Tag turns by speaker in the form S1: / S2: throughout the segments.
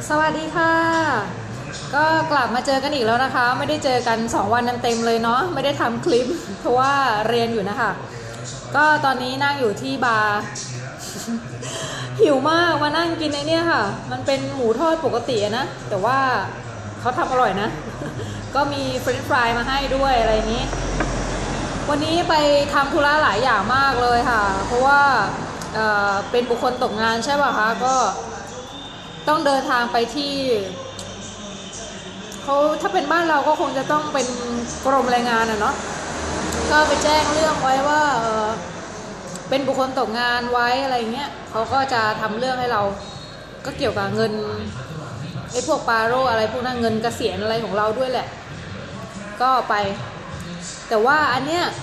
S1: สวัสดีค่ะก็กลับมาเจอกันอีกแล้วนะคะไม่ได้เจอกัน2วันเต็มเลยเนาะไม่ได้ทำคลิปเพราะว่าเรียนอยู่นะคะก็ตอนนี้นั่งอยู่ที่บาร์ หิวมากมานั่งกินในเนี่ยค่ะมันเป็นหมูทอดปกตินะแต่ว่าเขาทำอร่อยนะ ก็มีเฟรนช์ฟรายมาให้ด้วยอะไรนี้ วันนี้ไปทำธุระหลายอย่างมากเลยค่ะเพราะว่าเป็นบุคคลตกงานใช่ป่ะคะก็ต้องเดินทางไปที่เขาถ้าเป็นบ้านเราก็คงจะต้องเป็นกรมแรงงานเนาะก็ไปแจ้งเรื่องไว้ว่าเป็นบุคคลตกงานไว้อะไรเงี้ยเขาก็จะทำเรื่องให้เราก็เกี่ยวกับเงินไอ้พวกปาโรอะไรพวกนั้นเงินเกษียณอะไรของเราด้วยแหละก็ไปแต่ว่าอันเนี้ย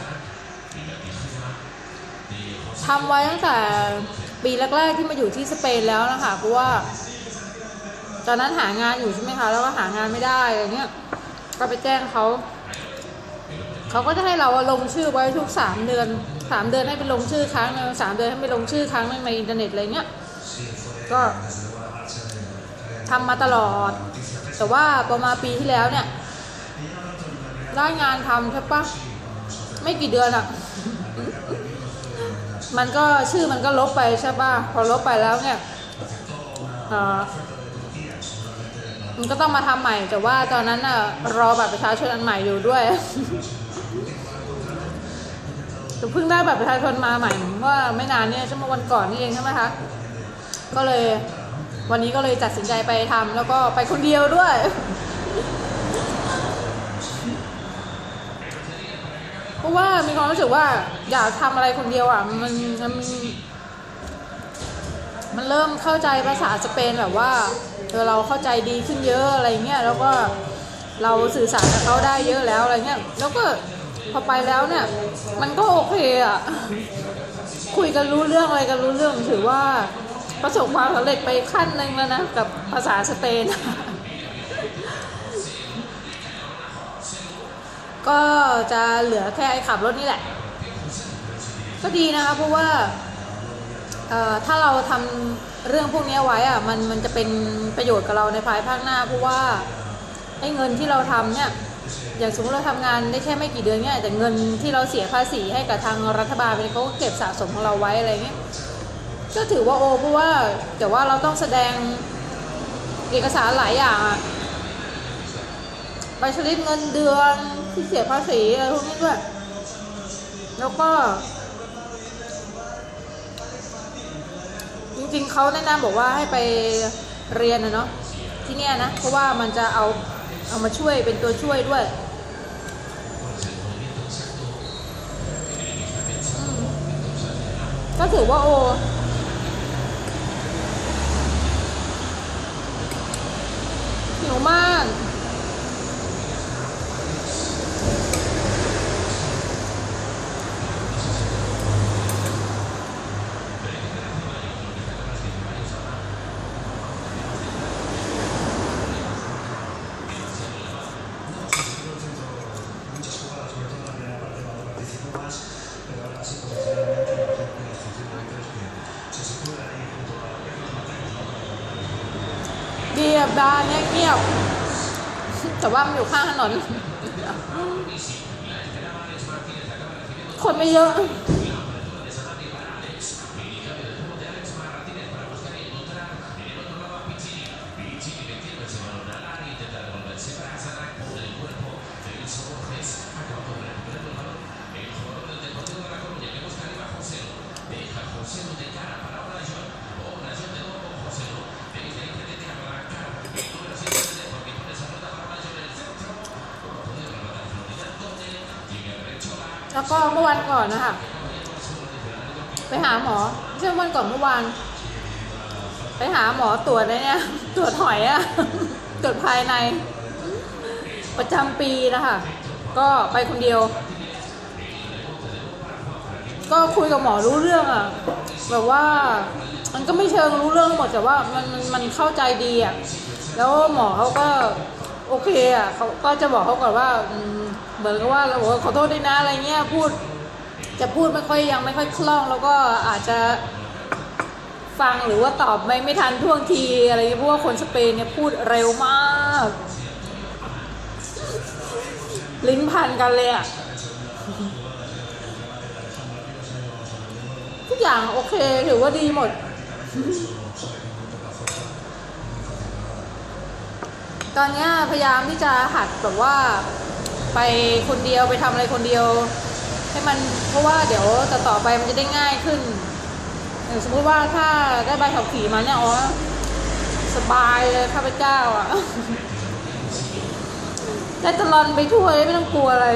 S1: ทำไว้ตั้งแต่ปีแรกๆที่มาอยู่ที่สเปนแล้วนะคะเพราะว่าตอนนั้นหางานอยู่ใช่ไหมคะแล้วก็หางานไม่ได้อะไรเงี้ยก็ไปแจ้งเขาก็จะให้เราลงชื่อไว้ทุก3 เดือนให้ไปลงชื่อครั้งนึง3 เดือนให้ไปลงชื่อครั้งนึงในอินเทอร์เน็ตอะไรเงี้ยก็ทำมาตลอดแต่ว่าประมาณปีที่แล้วเนี่ยได้งานทำใช่ปะไม่กี่เดือนอะมันก็ชื่อมันก็ลบไปใช่ปะพอลบไปแล้วเนี่ยมันก็ต้องมาทำใหม่แต่ว่าตอนนั้นน่ะรอบัตรประชาชนอันใหม่อยู่ด้วยเพิ่งได้บัตรประชาชนมาใหม่ว่าไม่นานเนี่ยชั่วโมงวันก่อนนี่เองใช่ไหมคะก็เลยวันนี้ก็เลยตัดสินใจไปทำแล้วก็ไปคนเดียวด้วยเพราะว่ามีความรู้สึกว่าอยากทำอะไรคนเดียวอ่ะมันเริ่มเข้าใจภาษาสเปนแบบว่าเราเข้าใจดีขึ้นเยอะอะไรเงี้ยแล้วก็เราสื่อสารกับเขาได้เยอะแล้วอะไรเงี้ยแล้วก็พอไปแล้วเนี่ยมันก็โอเคอ่ะคุยกันรู้เรื่องอะไรกันรู้เรื่องถือว่าประสบความสำเร็จไปขั้นหนึ่งแล้วนะกับภาษาสเปน ก็จะเหลือแค่ขับรถนี่แหละก็ดีนะคะเพราะว่าถ้าเราทำเรื่องพวกนี้ไว้อะมันจะเป็นประโยชน์กับเราในภายภาคหน้าเพราะว่าไอ้เงินที่เราทำเนี่ยอย่างสมมติเราทำงานได้แค่ไม่กี่เดือนเนี่ยแต่เงินที่เราเสียภาษีให้กับทางรัฐบาลเขาก็เก็บสะสมของเราไว้อะไรเงี้ยก็ถือว่าเพราะว่าแต่ว่าเราต้องแสดงเอกสารหลายอย่างอะใบสลิปเงินเดือนที่เสียภาษีอะไรพวกนี้ด้วยแล้วก็จริงๆเขาแนะนำบอกว่าให้ไปเรียนนะเนาะที่เนี่ยนะเพราะว่ามันจะเอามาช่วยเป็นตัวช่วยด้วยก็ถือว่าหิวมากเงียบด้านเงียบแต่ว่ามันอยู่ข้างถนนคนไม่เยอะแล้วก็เมื่อวันก่อนนะคะไปหาหมอไม่ใช่วันก่อนเมื่อวานไปหาหมอตรวจอะไรเนี่ยตรวจหอยอะตรวจภายในประจำปีนะคะก็ไปคนเดียวก็คุยกับหมอรู้เรื่องอะแบบว่ามันก็ไม่เชิงรู้เรื่องหมดแต่ว่ามันเข้าใจดีอะแล้วหมอเขาก็โอเคอะเขาก็จะบอกเขาก่อนว่าเหมือนกับว่าเราบอกขอโทษด้วยนะอะไรเงี้ยจะพูดไม่ค่อยยังไม่ค่อยคล่องแล้วก็อาจจะ ฟฟังหรือว่าตอบไม่ทันท่วงทีอะไรเพราะว่าคนสเปนเนี่ยพูดเร็วมากลิ้นพันกันเลยอะทุกอย่างโอเคถือว่าดีหมดตอนนี้พยายามที่จะหัดแบบว่าไปคนเดียวไปทำอะไรคนเดียวให้มันเพราะว่าเดี๋ยวต่อไปมันจะได้ง่ายขึ้นสมมติว่าถ้าได้ใบขับขี่มาเนี่ยอ๋อสบายเลยข้าพเจ้าอ่ะได้ตลอดไปทั่วไม่ต้องกลัวอะไร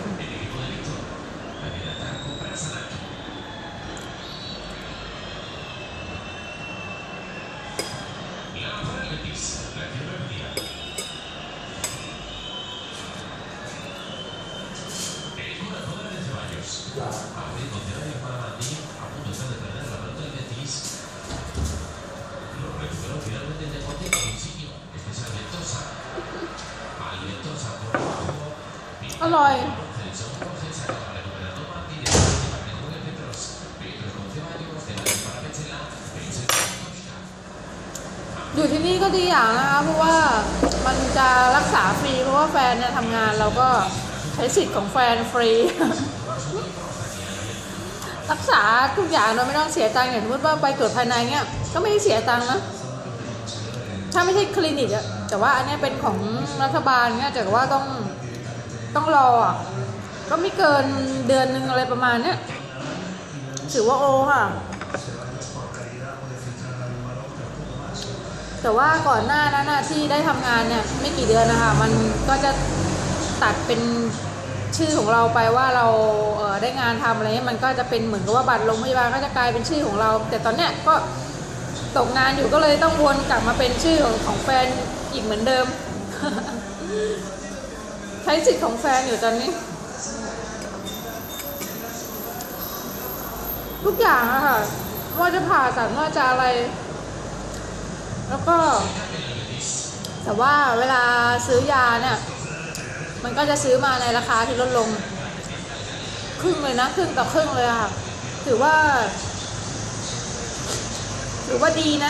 S1: อร่อยอยู่ที่นี่ก็ดีอย่างนะคะเพราะว่ามันจะรักษาฟรีเพราะว่าแฟนเนี่ยทำงานเราก็ใช้สิทธิ์ของแฟนฟรี รักษาทุกอย่างเราไม่ต้องเสียตังค์อย่างสมมติว่าไปตรวจภายในเนี่ยก็ไม่ได้เสียตังค์นะถ้าไม่ใช่คลินิกอะแต่ว่าอันนี้เป็นของรัฐบาลเนี่ยแต่ว่าต้องรออะก็ไม่เกินเดือนนึงอะไรประมาณเนี้ยถือว่าโอค่ะแต่ว่าก่อนหน้านั้นที่ได้ทำงานเนี่ยไม่กี่เดือนนะคะมันก็จะตัดเป็นชื่อของเราไปว่าเราได้งานทำอะไรมันก็จะเป็นเหมือนกับว่าบัตรโรงพยาบาลก็จะกลายเป็นชื่อของเราแต่ตอนเนี้ยก็ตกงานอยู่ก็เลยต้องวนกลับมาเป็นชื่อของแฟนอีกเหมือนเดิม ใช้สิทธิ์ของแฟนอยู่ตอนนี้ทุกอย่างอะค่ะว่าจะผ่าตัดว่าจะอะไรแล้วก็แต่ว่าเวลาซื้อยาเนี่ยมันก็จะซื้อมาในราคาที่ลดลงครึ่งเลยนะครึ่งต่อครึ่งเลยค่ะถือว่าดีนะ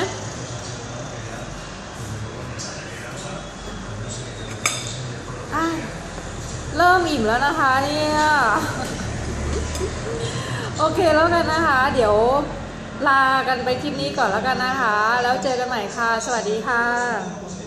S1: เริ่มอิ่มแล้วนะคะเนี่ยโอเคแล้วกันนะคะเดี๋ยวลากันไปคลิปนี้ก่อนแล้วกันนะคะแล้วเจอกันใหม่ค่ะสวัสดีค่ะ